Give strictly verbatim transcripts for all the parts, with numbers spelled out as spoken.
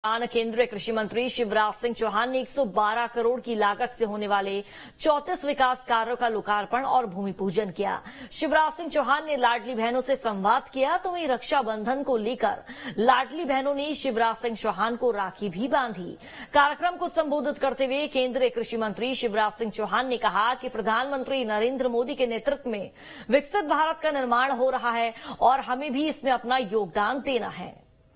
केंद्रीय कृषि मंत्री शिवराज सिंह चौहान ने एक सौ बारह करोड़ की लागत से होने वाले चौंतीस विकास कार्यों का लोकार्पण और भूमि पूजन किया। शिवराज सिंह चौहान ने लाडली बहनों से संवाद किया तो वहीं रक्षाबंधन को लेकर लाडली बहनों ने शिवराज सिंह चौहान को राखी भी बांधी। कार्यक्रम को संबोधित करते हुए केंद्रीय कृषि मंत्री शिवराज सिंह चौहान ने कहा कि प्रधानमंत्री नरेंद्र मोदी के नेतृत्व में विकसित भारत का निर्माण हो रहा है और हमें भी इसमें अपना योगदान देना है।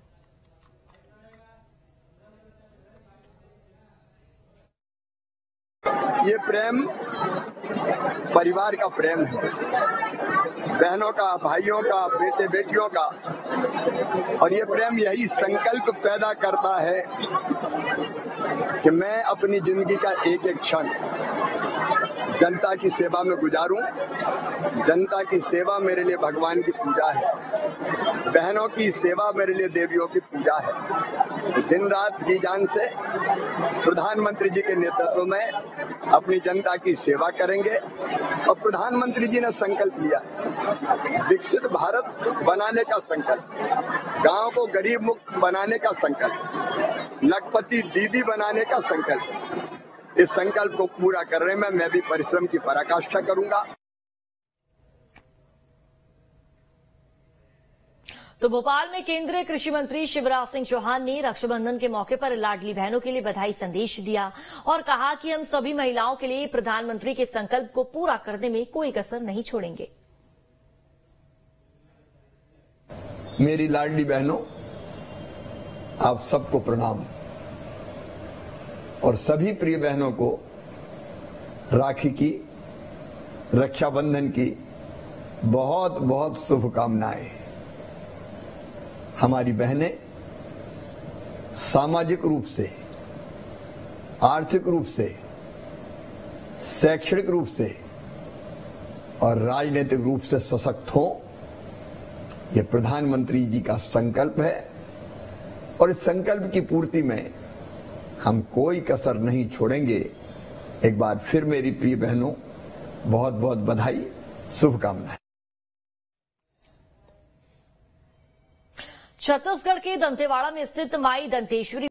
ये प्रेम परिवार का प्रेम है, बहनों का, भाइयों का, बेटे बेटियों का, और ये प्रेम यही संकल्प पैदा करता है कि मैं अपनी जिंदगी का एक एक क्षण जनता की सेवा में गुजारूं। जनता की सेवा मेरे लिए भगवान की पूजा है, बहनों की सेवा मेरे लिए देवियों की पूजा है। दिन रात जी जान से प्रधानमंत्री जी के नेतृत्व में अपनी जनता की सेवा करेंगे। और प्रधानमंत्री जी ने संकल्प लिया विकसित भारत बनाने का संकल्प, गांव को गरीब मुक्त बनाने का संकल्प, लखपति दीदी बनाने का संकल्प। इस संकल्प को पूरा करने में मैं भी परिश्रम की पराकाष्ठा करूंगा। तो भोपाल में केंद्रीय कृषि मंत्री शिवराज सिंह चौहान ने रक्षाबंधन के मौके पर लाडली बहनों के लिए बधाई संदेश दिया और कहा कि हम सभी महिलाओं के लिए प्रधानमंत्री के संकल्प को पूरा करने में कोई कसर नहीं छोड़ेंगे। मेरी लाडली बहनों, आप सबको प्रणाम और सभी प्रिय बहनों को राखी की, रक्षाबंधन की बहुत बहुत शुभकामनाएं। हमारी बहनें सामाजिक रूप से, आर्थिक रूप से, शैक्षणिक रूप से और राजनीतिक रूप से सशक्त हों, यह प्रधानमंत्री जी का संकल्प है और इस संकल्प की पूर्ति में हम कोई कसर नहीं छोड़ेंगे। एक बार फिर मेरी प्रिय बहनों, बहुत बहुत बधाई, शुभकामनाएं। छत्तीसगढ़ के दंतेवाड़ा में स्थित माई दंतेश्वरी